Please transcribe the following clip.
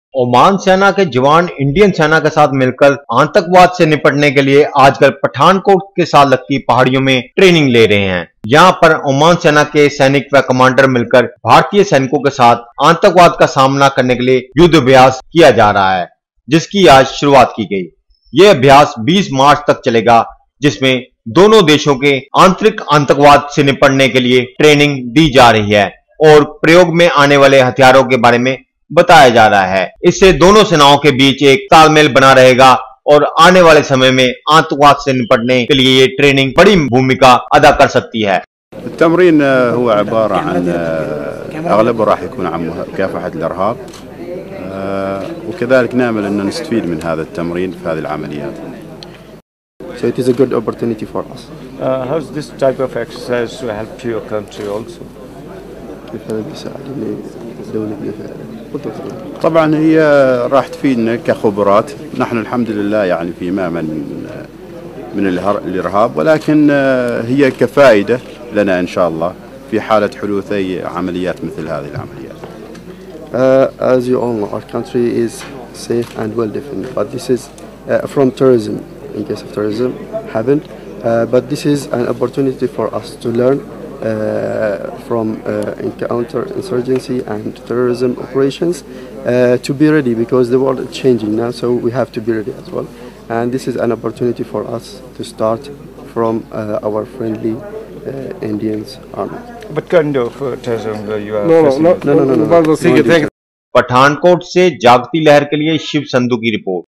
Oman सेना के जवान इंडियन सेना के साथ मिलकर आतंकवाद से निपटने के लिए आजकल पठानकोट के साथ लगती पहाड़ियों में ट्रेनिंग ले रहे हैं। यहाँ पर ओमान सेना के सैनिक व कमांडर मिलकर भारतीय सैनिकों के साथ आतंकवाद का सामना करने के लिए युद्ध अभ्यास किया जा रहा है, जिसकी आज शुरुआत की गई। यह अभ्यास 20 मार्च तक चलेगा, जिसमें दोनों देशों के आंतरिक आतंकवाद से निपटने के लिए ट्रेनिंग दी जा रही है और प्रयोग में आने वाले हथियारों के बारे में बताया जा रहा है। इससे दोनों सेनाओं के बीच एक तालमेल बना रहेगा और आने वाले समय में आतंकवाद से निपटने के लिए ये ट्रेनिंग बड़ी भूमिका अदा कर सकती है। التمرين هو عبارة عن أغلبه راح يكون عن مكافحة الإرهاب، وكذلك نأمل أن نستفيد من هذا التمرين في هذه العمليات. So it is a good opportunity for us. How's this type of exercise to help your country also? طبعا هي راح تفيدنا كخبرات. نحن الحمد لله يعني في مأمن من الإرهاب، ولكن هي كفائدة لنا إن شاء الله في حالة حدوث أي عمليات مثل هذه العمليات. As you all know, our country is safe and well defended, but this is from terrorism. In case of terrorism happened, but this is an opportunity for us to learn from counter insurgency and terrorism operations, to be ready, because the world is changing now, so we have to be ready as well. And this is an opportunity for us to start from our friendly Indians army. What kind of terrorism you are No. Pathankot से जागती लहर के लिए शिव संधू की report.